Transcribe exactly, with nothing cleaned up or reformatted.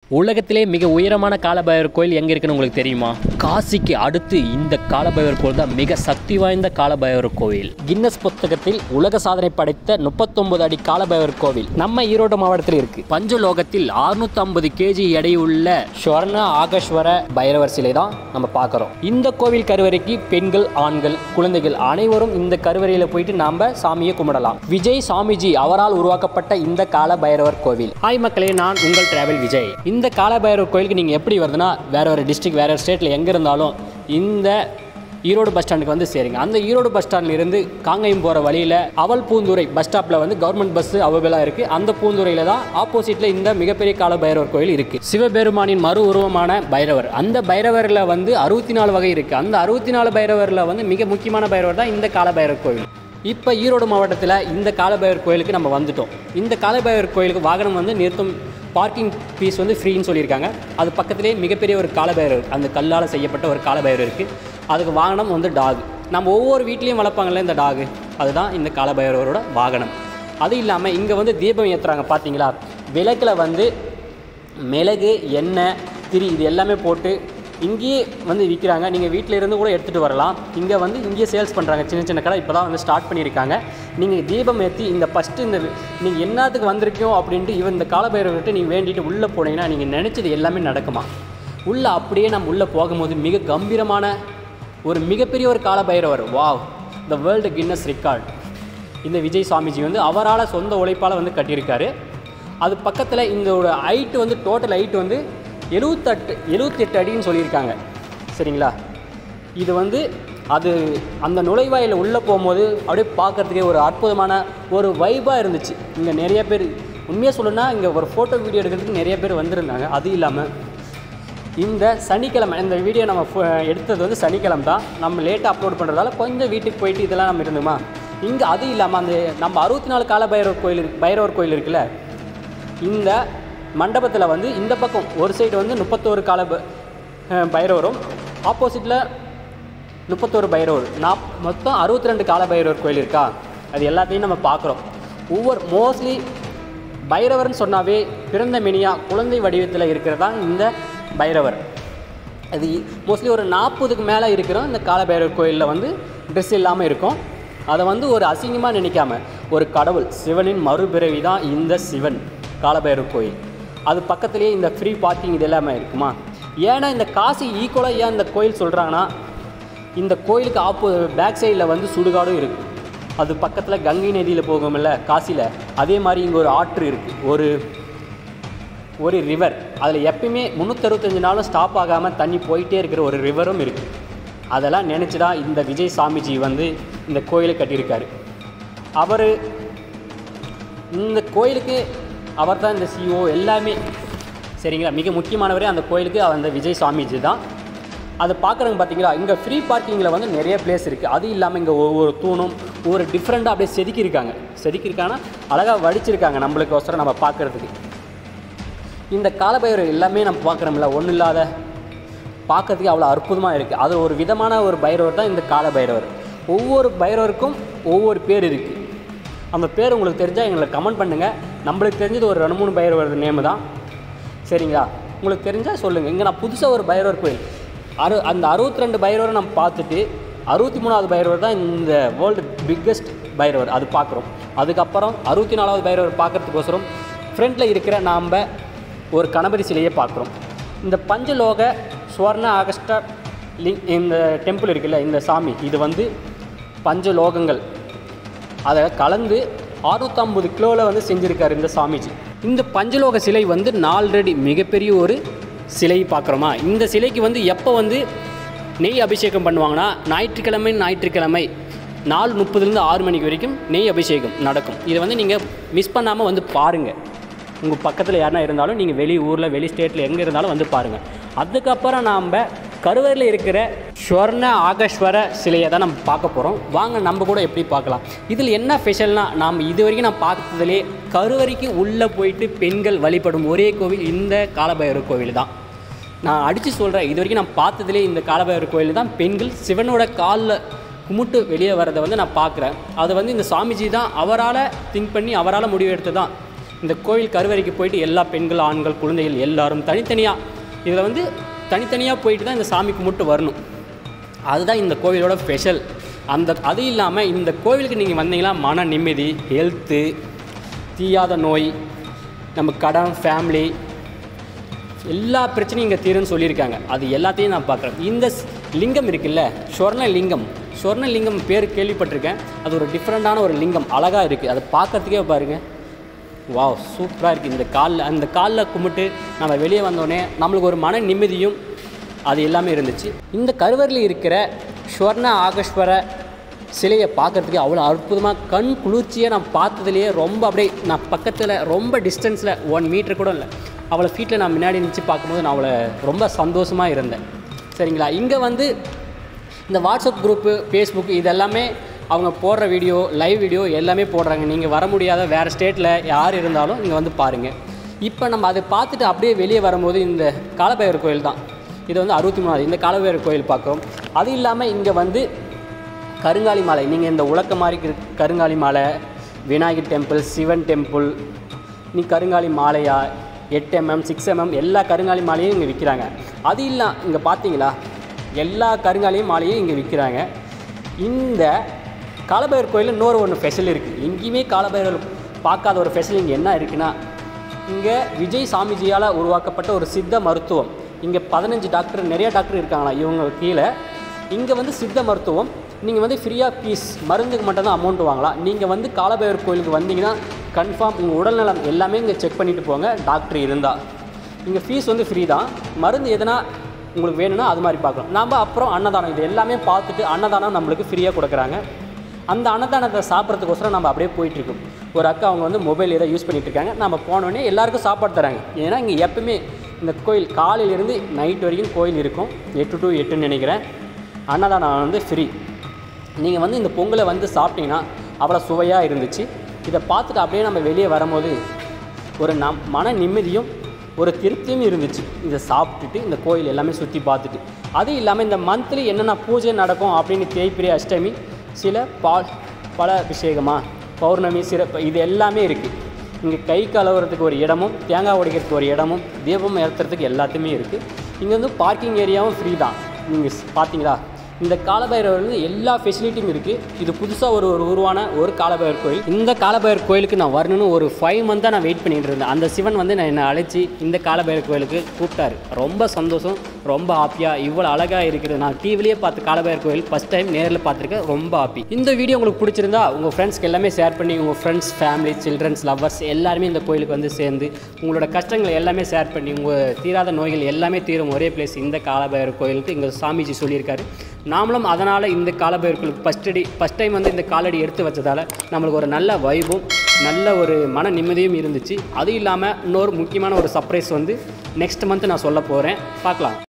உலகத்திலே மிக உயரமான காலபைரவர் கோயில் எங்கே இருக்குன்னு உங்களுக்கு தெரியுமா? காசிக்கு அடுத்து இந்த காலபைரவர் கோயில் தான் மிக சக்தி வாய்ந்த காலபைரவர் கோவில். கின்னஸ் புத்தகத்தில் உலக சாதனை படைத்த முப்பத்தொன்பது அடி காலபைரவர் கோவில் நம்ம ஈரோடு மாவட்டத்தில் இருக்கு. பஞ்சலோகத்தில் அறுநூத்தி ஐம்பது கேஜி எடையுள்ள ஸ்வர்ண ஆகஸ்வர பைரவர் சிலை தான் நம்ம பார்க்குறோம். இந்த கோவில் கருவறைக்கு பெண்கள், ஆண்கள், குழந்தைகள் அனைவரும் இந்த கருவறையில் போயிட்டு நாம சாமியை கும்பிடலாம். விஜய் சாமிஜி அவரால் உருவாக்கப்பட்ட இந்த காலபைரவர் கோவில். ஹாய் மக்களே, நான் உங்கள் டிராவல் விஜய். இந்த காலபைரவர் கோயிலுக்கு நீங்கள் எப்படி வருதுன்னா, வேற ஒரு டிஸ்ட்ரிக்ட் வேற ஒரு ஸ்டேட்டில் எங்கே இருந்தாலும் இந்த ஈரோடு பஸ் ஸ்டாண்டுக்கு வந்து சேருங்க. அந்த ஈரோடு பஸ் ஸ்டாண்டில் இருந்து காங்கயம் போகிற வழியில் அவல் பூந்துரை பஸ் ஸ்டாப்பில் வந்து கவர்மெண்ட் பஸ் அவைலபிளாக இருக்குது. அந்த பூந்துரையில் தான் ஆப்போசிட்டில் இந்த மிகப்பெரிய காலபைரவர் கோயில் இருக்குது. சிவபெருமானின் மறு உருவமான பைரவர். அந்த பைரவரில் வந்து அறுபத்தி நாலு வகை இருக்குது. அந்த அறுபத்தி நாலு பைரவரில் வந்து மிக முக்கியமான பைரவர் தான் இந்த காலபைரவர் கோயில். இப்போ ஈரோடு மாவட்டத்தில் இந்த காலபைரவர் கோயிலுக்கு நம்ம வந்துட்டோம். இந்த காலபைரவர் கோயிலுக்கு வாகனம் வந்து நிறுத்தும் பார்க்கிங் ஃபீஸ் வந்து ஃப்ரீன்னு சொல்லியிருக்காங்க. அது பக்கத்திலே மிகப்பெரிய ஒரு காலபைரவர், அந்த கல்லால் செய்யப்பட்ட ஒரு காலபைரவர் இருக்குது. அதுக்கு வாகனம் வந்து டாகு. நம்ம ஒவ்வொரு வீட்லேயும் வளர்ப்பாங்கள்ல இந்த டாகு, அதுதான் இந்த காலபைரவரோட வாகனம். அது இல்லாமல் இங்கே வந்து தீபம் ஏற்றுறாங்க பார்த்தீங்களா? விளக்கில் வந்து மிளகு, எண்ணெய், திரி இது எல்லாமே போட்டு இங்கேயே வந்து விற்கிறாங்க. நீங்கள் வீட்டில் இருந்து கூட எடுத்துகிட்டு வரலாம். இங்கே வந்து இங்கேயே சேல்ஸ் பண்ணுறாங்க. சின்ன சின்ன கடை இப்போ தான் வந்து ஸ்டார்ட் பண்ணியிருக்காங்க. நீங்கள் தீபம் ஏற்றி இந்த ஃபஸ்ட்டு இந்த நீங்கள் என்னத்துக்கு வந்திருக்கோம் அப்படின்ட்டு இவன் இந்த காலபைரவர்கிட்ட நீங்கள் வேண்டிட்டு உள்ளே போனீங்கன்னா நீங்கள் நினச்சது எல்லாமே நடக்குமா? உள்ளே அப்படியே நம்ம உள்ளே போகும்போது மிக கம்பீரமான ஒரு மிகப்பெரிய ஒரு காலபைரவர். Wow, the world Guinness record. இந்த விஜய் சாமிஜி வந்து அவரால் சொந்த உழைப்பால் வந்து கட்டியிருக்காரு. அது பக்கத்தில் இந்த ஒரு ஹைட்டு வந்து டோட்டல் ஹைட்டு வந்து எழுபத்தெட்டு எழுபத்தி எட்டு அடின்னு சொல்லியிருக்காங்க. சரிங்களா? இது வந்து அது அந்த நுழைவாயில் உள்ளே போகும்போது அப்படியே பார்க்குறதுக்கே ஒரு அற்புதமான ஒரு வைபாக இருந்துச்சு. இங்கே நிறைய பேர் உண்மையாக சொல்லணும்னா இங்கே ஒரு ஃபோட்டோ வீடியோ எடுக்கிறதுக்கு நிறைய பேர் வந்திருந்தாங்க. அது இல்லாமல் இந்த சனிக்கிழமை இந்த வீடியோ நம்ம எடுத்தது வந்து சனிக்கிழமை தான். நம்ம லேட்டாக அப்லோட் பண்ணுறதால கொஞ்சம் வீட்டுக்கு போயிட்டு இதெல்லாம் நம்ம இருந்தோமா. இங்கே அது இல்லாமல் அந்த நம்ம அறுபத்தி நாலு கால பைரவர் கோயில் பைரவர் கோயில் இருக்குல்ல, இந்த மண்டபத்தில் வந்து இந்த பக்கம் ஒரு சைடு வந்து முப்பத்தோரு கால பைரவரும், ஆப்போசிட்டில் முப்பத்தோரு பைரவர், நாப் மொத்தம் அறுபத்தி ரெண்டு கால பைரவர் கோயில் இருக்கா. அது எல்லாத்தையும் நம்ம பார்க்குறோம். ஒவ்வொரு மோஸ்ட்லி பைரவர்னு சொன்னாவே பிறந்த மெனியாக குழந்தை வடிவத்தில் இருக்கிறதா இந்த பைரவர். அது மோஸ்ட்லி ஒரு நாற்பதுக்கு மேலே இருக்கிறோம். இந்த காலபைரவர் கோயிலில் வந்து ட்ரெஸ் இல்லாமல் இருக்கும். அதை வந்து ஒரு அசிங்கமாக நினைக்காம ஒரு கடவுள் சிவனின் மறுபிறவி தான் இந்த சிவன் காலபைரவர் கோயில். அது பக்கத்துலேயே இந்த ஃப்ரீ பார்க்கிங் இது எல்லாமே இருக்குமா. ஏன்னா இந்த காசி ஈக்குவலாக ஏன் இந்த கோயில் சொல்கிறாங்கன்னா, இந்த கோயிலுக்கு ஆப்போ பேக் சைடில் வந்து சுடுகாடும் இருக்குது. அது பக்கத்தில் கங்கை நதியில் போகும்ல காசியில், அதே மாதிரி இங்கே ஒரு ஆற்று இருக்குது, ஒரு ஒரு ரிவர். அதில் எப்பயுமே முந்நூற்றி அறுபத்தஞ்சு நாளும் ஸ்டாப் ஆகாமல் தண்ணி போயிட்டே இருக்கிற ஒரு ரிவரும் இருக்குது. அதெல்லாம் நினச்சி தான் இந்த விஜய் சாமிஜி வந்து இந்த கோயிலை கட்டியிருக்காரு. அவர் இந்த கோயிலுக்கு அவர் தான் இந்த சிஓ எல்லாமே. சரிங்களா? மிக முக்கியமானவரே அந்த கோயிலுக்கு அந்த விஜய் சாமிஜி தான். அதை பார்க்குறவங்க பார்த்தீங்களா, இங்கே ஃப்ரீ பார்க்கிங்கில் வந்து நிறைய பிளேஸ் இருக்குது. அது இல்லாமல் இங்கே ஒவ்வொரு தூணும் ஒவ்வொரு டிஃப்ரெண்ட்டாக அப்படியே செதுக்கியிருக்காங்க. செதுக்கியிருக்காங்கன்னா அழகாக வடிச்சிருக்காங்க நம்மளுக்கு ஒசரம் நம்ம பார்க்குறதுக்கு. இந்த காலபைரவர் எல்லாமே நம்ம பார்க்குறோம்ல, ஒன்றும் இல்லாத பார்க்கறதுக்கு அவ்வளோ அற்புதமாக இருக்குது. அது ஒரு விதமான ஒரு பைரவர் தான் இந்த காலபைரவர். ஒவ்வொரு பைரவருக்கும் ஒவ்வொரு பேர் இருக்குது. அந்த பேர் உங்களுக்கு தெரிஞ்சால் எங்களுக்கு கமெண்ட் பண்ணுங்கள். நம்மளுக்கு தெரிஞ்சது ஒரு ரெண்டு மூணு பைரவர் நேமு தான். சரிங்களா? உங்களுக்கு தெரிஞ்சால் சொல்லுங்கள். இங்கே நான் புதுசாக ஒரு பைரவர் கோயில் அறு அந்த அறுபத்தி ரெண்டு பைரவரை நம்ம பார்த்துட்டு அறுபத்தி மூணாவது பைரவர் தான் இந்த வேர்ல்டு பிக்கஸ்ட் பைரவர், அது பார்க்குறோம். அதுக்கப்புறம் அறுபத்தி நாலாவது பைரவர் பார்க்குறதுக்கோசரம் ஃப்ரண்ட்டில் இருக்கிற நாம் ஒரு கணபதி சிலையை பார்க்குறோம். இந்த பஞ்சலோக ஸ்வர்ண ஆகஸ்டா லிங் இந்த டெம்பிள் இருக்குல்ல, இந்த சாமி இது வந்து பஞ்சலோகங்கள் அதை கலந்து அறுநூற்றம்பது கிலோவில் வந்து செஞ்சுருக்காரு இந்த சாமிஜி. இந்த பஞ்சலோக சிலை வந்து நாலடி மிகப்பெரிய ஒரு சிலை பார்க்குறோமா. இந்த சிலைக்கு வந்து எப்போ வந்து நெய் அபிஷேகம் பண்ணுவாங்கன்னா, ஞாயிற்றுக்கிழமை ஞாயிற்றுக்கிழமை நாலு முப்பதுலேருந்து ஆறு மணிக்கு வரைக்கும் நெய் அபிஷேகம் நடக்கும். இதை வந்து நீங்கள் மிஸ் பண்ணாமல் வந்து பாருங்கள். உங்கள் பக்கத்தில் யாருனா இருந்தாலும் நீங்கள் வெளி ஊரில் வெளி ஸ்டேட்டில் எங்கே இருந்தாலும் வந்து பாருங்கள். அதுக்கப்புறம் நாம் கருவறையில் இருக்கிற ஸ்வர்ண ஆகஸ்வர சிலையை தான் நம்ம பார்க்க போகிறோம். வாங்க நம்ம கூட எப்படி பார்க்கலாம். இதில் என்ன ஸ்பெஷல்னால், நாம் இது வரைக்கும் நான் பார்த்ததுலே கருவறைக்கு உள்ளே போயிட்டு பெண்கள் வழிபடும் ஒரே கோவில் இந்த காலபைரவர் கோவில் தான். நான் அடித்து சொல்கிறேன், இது வரைக்கும் நான் பார்த்ததுலே இந்த காலபைரவர் கோவில் தான் பெண்கள் சிவனோட காலில் கும்பிட்டு வெளியே வரதை வந்து நான் பார்க்குறேன். அதை வந்து இந்த சாமிஜி தான் அவரால் திங்க் பண்ணி அவரால் முடிவு எடுத்து தான் இந்த கோவில் கருவறைக்கு போயிட்டு எல்லா பெண்கள் ஆண்கள் குழந்தைகள் எல்லாரும் தனித்தனியாக இதில் வந்து தனித்தனியாக போயிட்டு தான் இந்த சாமி கும்பிட்டு வரணும். அதுதான் இந்த கோவிலோட ஸ்பெஷல். அந்த அது இல்லாமல் இந்த கோவிலுக்கு நீங்கள் வந்தீங்கன்னா மன நிம்மதி, ஹெல்த்து, தீயாத நோய், நம்ம கடன், ஃபேமிலி எல்லா பிரச்சனையும் இங்கே தீருன்னு சொல்லியிருக்காங்க. அது எல்லாத்தையும் நான் பார்க்குறேன். இந்த லிங்கம் இருக்குல்ல, சொர்ண லிங்கம், சொர்ண லிங்கம் பேர் கேள்விப்பட்டிருக்கேன். அது ஒரு டிஃப்ரெண்ட்டான ஒரு லிங்கம், அழகாக இருக்குது. அதை பார்க்கறதுக்கே பாருங்கள், வாவ் சூப்பராக இருக்குது. இந்த காலில் அந்த காலில் கும்பிட்டு நம்ம வெளியே வந்தோடனே நம்மளுக்கு ஒரு மன நிம்மதியும் அது எல்லாமே இருந்துச்சு. இந்த கருவறையில் இருக்கிற ஸ்வர்ண ஆகஸ்வர சிலையை பார்க்குறதுக்கு அவ்வளோ அற்புதமாக கண் குளிர்ச்சியாக நான் பார்த்ததுலேயே ரொம்ப அப்படியே நான் பக்கத்தில் ரொம்ப டிஸ்டன்ஸில் ஒன் மீட்டர் கூட இல்லை, அவளை ஃபீட்டில் நான் முன்னாடி நினச்சி பார்க்கும்போது நான் அவளை ரொம்ப சந்தோஷமாக இருந்தேன். சரிங்களா. இங்கே வந்து இந்த வாட்ஸ்அப் குரூப்பு, ஃபேஸ்புக் இதெல்லாமே அவங்க போடுற வீடியோ, லைவ் வீடியோ எல்லாமே போடுறாங்க. நீங்கள் வர முடியாத வேறு ஸ்டேட்டில் யார் இருந்தாலும் இங்கே வந்து பாருங்கள். இப்போ நம்ம அதை பார்த்துட்டு அப்படியே வெளியே வரும்போது இந்த காலபைரவர் கோயில் தான். இது வந்து அறுபத்தி மூணாவது இந்த காலபைரவர் கோயில் பார்க்குறோம். அது இல்லாமல் இங்கே வந்து கருங்காலி மாலை, நீங்கள் இந்த உலக்க மாதிரி கருங்காலி மாலை, விநாயகர் டெம்பிள், சிவன் டெம்பிள், நீ கருங்காலி மாலையா எட்டு எம்எம் சிக்ஸ் எம்எம் எல்லா கருங்காலி மாலையும் இங்கே விற்கிறாங்க. அது இல்லை இங்கே பார்த்தீங்களா எல்லா கருங்காலியும் மாலையும் இங்கே விற்கிறாங்க. இந்த காலபைரவர் கோயிலில் இன்னொரு ஒன்று ஸ்பெஷல் இருக்குது. எங்கேயுமே காலபைரவர் பார்க்காத ஒரு ஸ்பெஷல் இங்கே என்ன இருக்குன்னா, இங்கே விஜய் சாமிஜியால் உருவாக்கப்பட்ட ஒரு சித்த மருத்துவம். இங்கே பதினஞ்சு டாக்டர், நிறைய டாக்டர் இருக்காங்களா இவங்க கீழே. இங்கே வந்து சித்த மருத்துவம் நீங்கள் வந்து ஃப்ரீயாக ஃபீஸ், மருந்துக்கு மட்டும்தான் அமௌண்ட் வாங்கலாம். நீங்கள் வந்து காலபைரவர் கோயிலுக்கு வந்தீங்கன்னா கன்ஃபார்ம் உங்கள் உடல்நலம் எல்லாமே இங்கே செக் பண்ணிவிட்டு போங்க. டாக்டர் இருந்தால் இங்கே ஃபீஸ் வந்து ஃப்ரீ தான். மருந்து எதனா உங்களுக்கு வேணும்னா அது மாதிரி பார்க்கலாம். நாம் அப்புறம் அன்னதானம், இது எல்லாமே பார்த்துட்டு அன்னதானம் நம்மளுக்கு ஃப்ரீயாக கொடுக்குறாங்க. அந்த அன்னதானத்தை சாப்பிட்றதுக்கோசரம் நம்ம அப்படியே போயிட்டுருக்கோம். ஒரு அக்கா அவங்க வந்து மொபைல் ஏதோ யூஸ் பண்ணிகிட்டு இருக்காங்க. நம்ம போனோடனே எல்லாேருக்கும் சாப்பாடு தராங்க. ஏன்னா இங்கே எப்பவுமே இந்த கோயில் காலையிலேருந்து நைட் வரைக்கும் கோயில் இருக்கும். எட்டு டு எட்டுன்னு நினைக்கிறேன். அன்னதானம் வந்து ஃப்ரீ. நீங்கள் வந்து இந்த பொங்கலை வந்து சாப்பிட்டீங்கன்னா அவ்வளோ சுவையாக இருந்துச்சு. இதை பார்த்துட்டு அப்படியே நம்ம வெளியே வரும்போது ஒரு நம் மன நிம்மதியும் ஒரு திருப்தியும் இருந்துச்சு. இதை சாப்பிட்டுட்டு இந்த கோயில் எல்லாமே சுற்றி பார்த்துட்டு, அது இல்லாமல் இந்த மந்த்லி என்னென்ன பூஜை நடக்கும் அப்படின்னு தேய்பிரை, அஷ்டமி, சில பால் பல அபிஷேகமாக, பௌர்ணமி, சிறப்பு இது எல்லாமே இருக்குது. இங்கே கை கழுவுறதுக்கு ஒரு இடமும், தேங்காய் உடைக்கிறதுக்கு ஒரு இடமும், தீபம் ஏற்றுறதுக்கு எல்லாத்தையுமே இருக்குது. இங்கே வந்து பார்க்கிங் ஏரியாவும் ஃப்ரீ தான். நீங்கள் பார்த்தீங்களா, இந்த காலபைரவர் வந்து எல்லா ஃபெசிலிட்டியும் இருக்குது. இது புதுசாக ஒரு ஒரு உருவான ஒரு காலபைரவர் கோயில். இந்த காலபைரவர் கோயிலுக்கு நான் வரணும்னு ஒரு ஃபைவ் மந்த்தாக நான் வெயிட் பண்ணிகிட்டு இருந்தேன். அந்த சிவன் வந்து நான் என்னை அழைச்சி இந்த காலபைரவர் கோயிலுக்கு கூப்பிட்டாரு. ரொம்ப சந்தோஷம், ரொம்ப ஹாப்பியாக. இவ்வளோ அழகாக இருக்குது. நான் டிவிலேயே பார்த்து காலபைரவர் கோயில் ஃபஸ்ட் டைம் நேரில் பார்த்துருக்கேன். ரொம்ப ஹாப்பி. இந்த வீடியோ உங்களுக்கு பிடிச்சிருந்தா உங்கள் ஃப்ரெண்ட்ஸ்க்கு எல்லாமே ஷேர் பண்ணி, உங்கள் ஃப்ரெண்ட்ஸ், ஃபேமிலி, சில்ட்ரன்ஸ், லவ்வர்ஸ் எல்லாருமே இந்த கோயிலுக்கு வந்து சேர்ந்து உங்களோட கஷ்டங்களை எல்லாமே ஷேர் பண்ணி, உங்கள் தீராத நோய்கள் எல்லாமே தீரும் ஒரே பிளேஸ் இந்த காலபைரவர் கோயிலுக்கு இங்கே சாமிஜி சொல்லியிருக்காரு. நாமளும் அதனால் இந்த காலபைரவர் கோயிலுக்கு ஃபஸ்ட் அடி ஃபஸ்ட் டைம் வந்து இந்த காலடி எடுத்து வச்சதால் நம்மளுக்கு ஒரு நல்ல வைபும் நல்ல ஒரு மன நிம்மதியும் இருந்துச்சு. அது இல்லாமல் இன்னொரு முக்கியமான ஒரு சர்ப்ரைஸ் வந்து நெக்ஸ்ட் மந்த் நான் சொல்ல போகிறேன். பார்க்கலாம்.